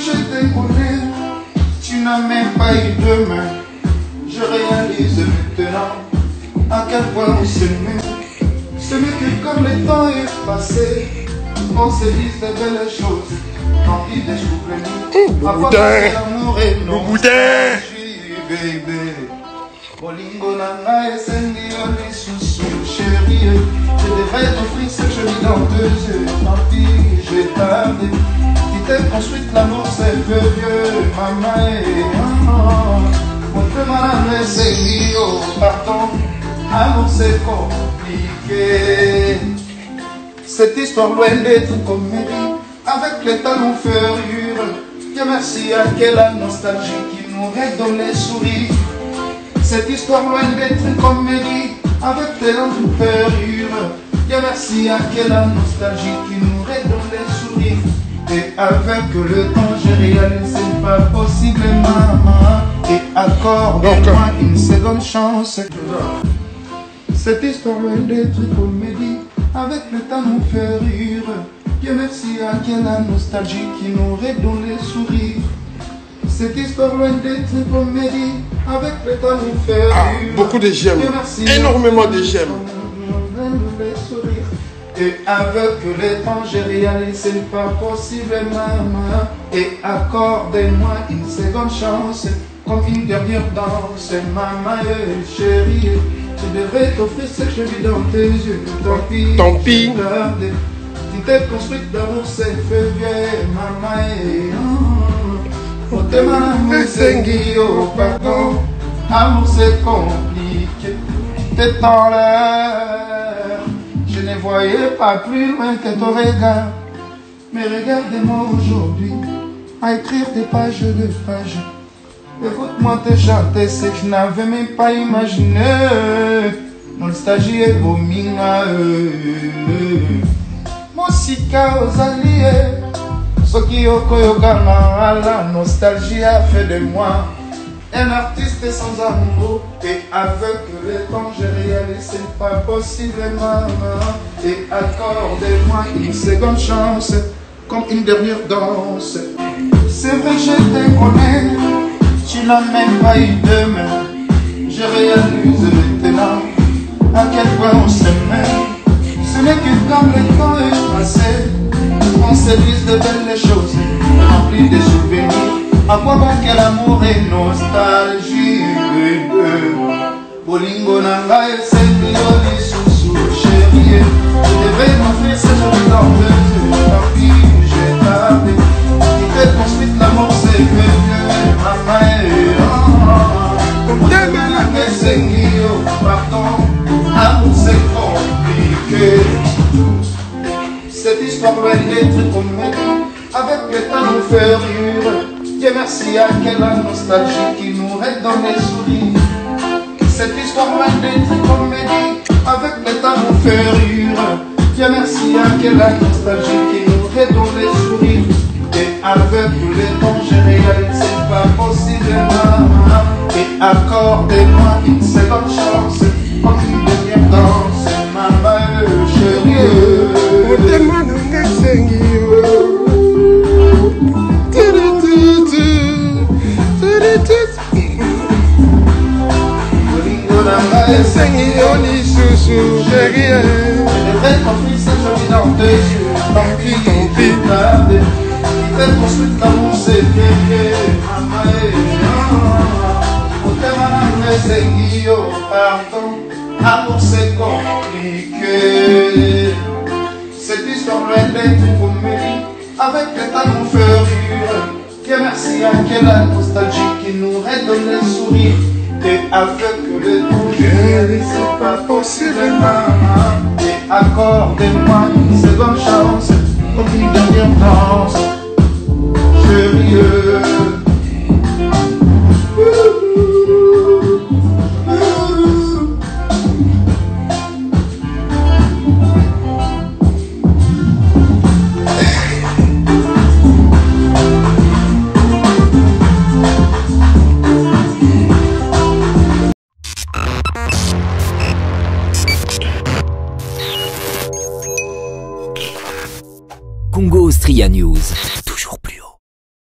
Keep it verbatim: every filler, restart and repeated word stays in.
je te connais, tu n'as même pas eu de main. Je réalise maintenant à quel point on s'aimait. Ce n'est que comme le temps est passé, on se dit de belles choses. Tant pis des jours le boudin, le boudin. Baby, Bolingo nana et Sendi oli sous chérie. Je devrais t'offrir ce que je vis dans deux yeux. Tant pis, j'ai tardé. Tu t'es construite, l'amour c'est peu vieux. Maman et maman, mon peu madame et Sendi, oh pardon. Amour c'est compliqué. Cette histoire loin d'être une comédie, avec les talons ferrures. Dieu merci à quelle nostalgie qui nous redonne les sourires. Cette histoire loin d'être une comédie, avec les talons ferrures. Dieu merci à quelle nostalgie qui nous redonne les sourires. Et avec le temps j'ai réalisé pas possible maman. Et accorde-moi une seconde chance. Cette histoire loin d'être une comédie, avec le temps nous fait rire. Dieu merci à quelle nostalgie qui nous redonne les sourires. Cette histoire loin d'être une comédie, avec le temps nous fait rire. Ah, beaucoup de j'aime, énormément de j'aime. Et avec le temps j'ai réalisé pas possible maman. Et accordez-moi une seconde chance, comme une dernière danse. Maman et chérie, je devrais t'offrir ce que je vis dans tes yeux. Tant pis, tant pis. Tu t'es construite d'amour, c'est fait vieux, maman et oh. Faut te m'amour, c'est guillot, pardon. Amour, c'est compliqué. T'es dans l'air. Je ne voyais pas plus loin que ton regard. Mais regardez-moi aujourd'hui, à écrire des pages de pages. Écoute-moi te chanter ce que je n'avais même pas imaginé. Nostalgie et vominga. Mosika aux alliés. Soki okoyokanga, la nostalgie a fait de moi un artiste sans amour. Et avec le temps j'ai réalisé pas possible maman. Et accordez-moi une seconde chance, comme une dernière danse. C'est vrai je te connais, tu n'as même pas eu de main. Je réalise maintenant à quel point on s'aimait. Ce n'est que quand le temps est passé, on se dit de belles choses, remplies de souvenirs. À quoi bon quel amour et nostalgie, bébé. Bolingo nanga et Sendi oli sous chérie. Je devrais m'offrir ce jour dans deux yeux. Tant pis, j'ai tardé. Tu t'es construite, l'amour c'est vieux. Maman et oh. Bolingo nanga et Sendi, oh pardon. Amour c'est compliqué. Cette histoire va être une comédie, avec le temps nous fait rire. Dieu merci à quelle nostalgie qui nous redonne les sourires. Cette histoire va être une comédie, avec le temps nous fait rire. Dieu merci à quelle nostalgie qui nous redonne les sourires. Et avec le temps j'ai réalisé pas possible maman. Et accordez-moi une seconde chance, comme une dernière danse. Maman chérie. Sengi oli sous chérie. Je devrais t'offrir ce que je vis dans tes yeux. Tant pis, tant pis. Tu t'es construite l'amour c'est vieux. Maman et oh. Pour te m'amour c'est guillot, pardon. Amour c'est compliqué. Cette histoire loin d'être une comédie, avec le temps nous fait rire. Dieu merci à quelle nostalgie qui nous redonne les sourires. Et avec le temps je réalise pas possible maman. Et accordez-moi une seconde chance, comme une dernière danse. Chérie. Congo Austria News. Toujours plus.